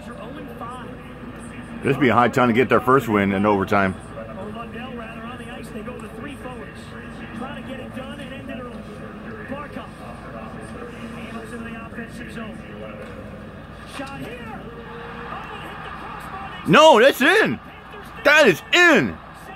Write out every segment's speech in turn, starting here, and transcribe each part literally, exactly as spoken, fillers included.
are oh and five. This would be a high time to get their first win in overtime. Or Lundell, rather, on the ice. They go to three forwards. Trying to get it done and end it early. Barkov handles into the offensive zone. Shot here. Oh, it hit the crossbar. No, that's in. That is in.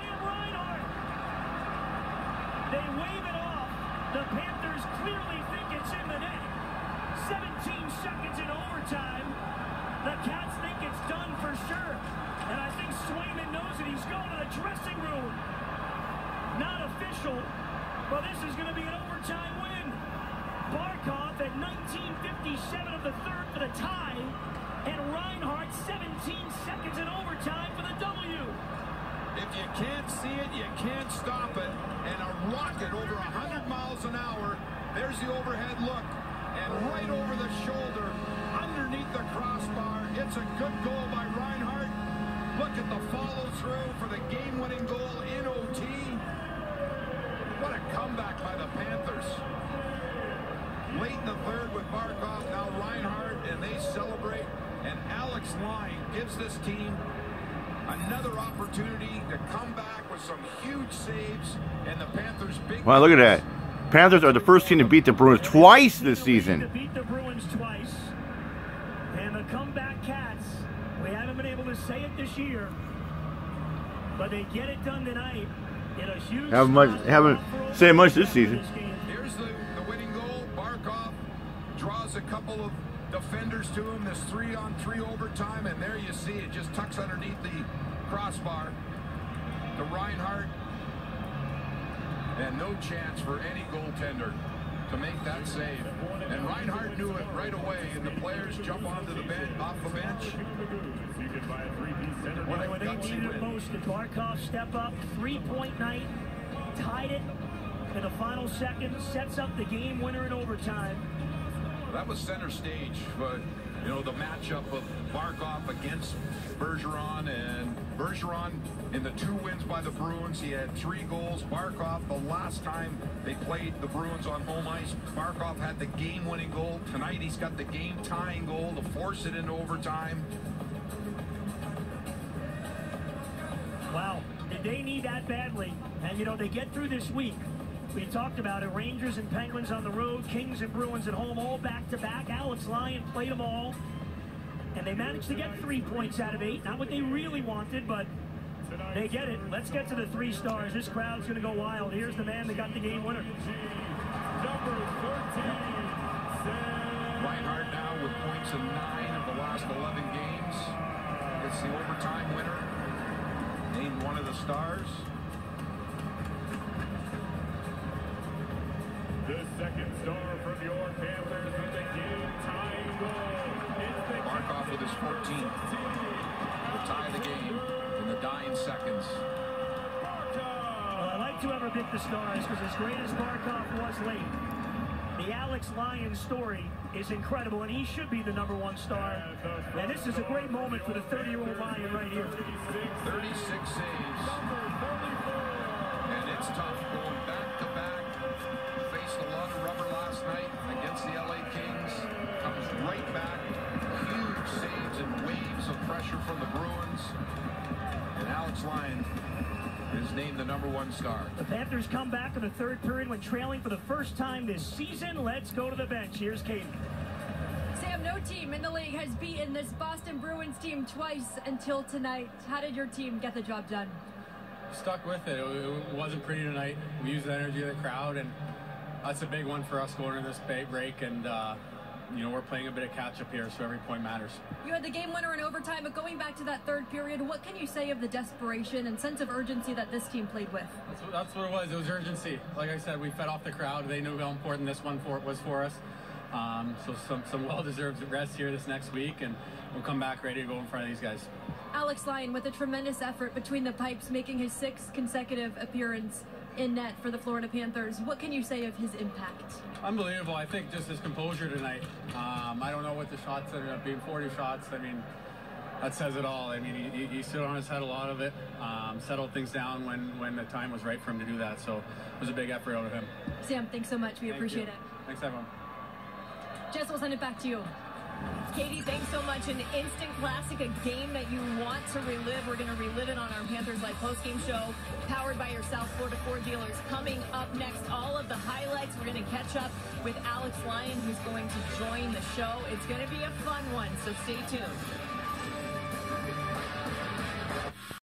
They wave it off. The Panthers clearly think it's in the net. seventeen seconds in overtime. The Cats think it's done for sure. And I think Swayman knows it. He's going to the dressing room. Not official, but this is going to be an overtime win. Barkov at nineteen fifty-seven of the third for the tie. And Reinhardt seventeen seconds in overtime for the W. If you can't see it, you can't stop it. And a rocket over one hundred miles an hour. There's the overhead look. And right over the shoulder, underneath the crossbar. It's a good goal by Reinhardt. Look at the follow-through for the game-winning goal in O T. What a comeback by the Panthers. Late in the third with Barkov, now Reinhardt, and they celebrate. And Alex Line gives this team another opportunity to come back with some huge saves, and the Panthers big. Wow, look at that. Panthers are the first team to beat the Bruins twice this season. To beat the Bruins twice. And the comeback Cats, we haven't been able to say it this year, but they get it done tonight in a huge Haven't much haven't said much this season. Here's the, the winning goal. Barkov draws a couple of defenders to him. This three on three overtime, and there you see it just tucks underneath the crossbar to Reinhardt, and no chance for any goaltender to make that save. And Reinhardt knew it right away, and the players jump onto the bench, off the bench. What when they needed it most, did Barkov step up, three-point night, tied it in the final seconds, sets up the game winner in overtime. That was center stage, but you know, the matchup of Barkov against Bergeron, and Bergeron in the two wins by the Bruins, he had three goals. Barkov, the last time they played the Bruins on home ice, Barkov had the game-winning goal. Tonight he's got the game-tying goal to force it into overtime. Wow, did they need that badly? And you know, they get through this week. We talked about it, Rangers and Penguins on the road, Kings and Bruins at home, all back-to-back. Alex Lyon played them all, and they managed to get three points out of eight. Not what they really wanted, but they get it. Let's get to the three stars. This crowd's going to go wild. Here's the man that got the game winner. Number thirteen, Reinhardt now with points in nine of the last eleven games. It's the overtime winner. Named one of the stars. the second star from your Panthers with the game-tying goal. Barkov with his fourteenth. The tie of the game in the dying seconds. Well, I like to ever pick the stars because as great as Barkov was late, the Alex Lyon story is incredible, and he should be the number one star. And this is a great moment for the thirty-year-old Lion right here. thirty-six saves. And it's tough going back-to-back. Faced a lot of rubber last night against the L A Kings. Comes right back. Huge saves and waves of pressure from the Bruins. And Alex Lyon is named the number one star. The Panthers come back in the third period when trailing for the first time this season. Let's go to the bench. Here's Katie. Sam, no team in the league has beaten this Boston Bruins team twice until tonight. How did your team get the job done? Stuck with it. It wasn't pretty tonight. We used the energy of the crowd, and that's a big one for us going into this break. And uh, you know, we're playing a bit of catch-up here, so every point matters. You had the game winner in overtime, but going back to that third period, what can you say of the desperation and sense of urgency that this team played with? That's what, that's what it was. It was urgency. Like I said, we fed off the crowd. They knew how important this one for, was for us. Um, so some, some well-deserved rest here this next week, and we'll come back ready to go in front of these guys. Alex Lyon with a tremendous effort between the pipes, making his sixth consecutive appearance in net for the Florida Panthers. What can you say of his impact? Unbelievable. I think just his composure tonight. Um, I don't know what the shots ended up being, forty shots. I mean, that says it all. I mean, he, he stood on his head a lot of it, um, settled things down when, when the time was right for him to do that. So it was a big effort out of him. Sam, thanks so much. We Thank appreciate you. it. Thanks, everyone. Jess, we'll send it back to you. Katie, thanks so much. An instant classic, a game that you want to relive. We're going to relive it on our Panthers Live postgame show, powered by your South Florida Ford dealers. Coming up next, all of the highlights. We're going to catch up with Alex Lyon, who's going to join the show. It's going to be a fun one, so stay tuned.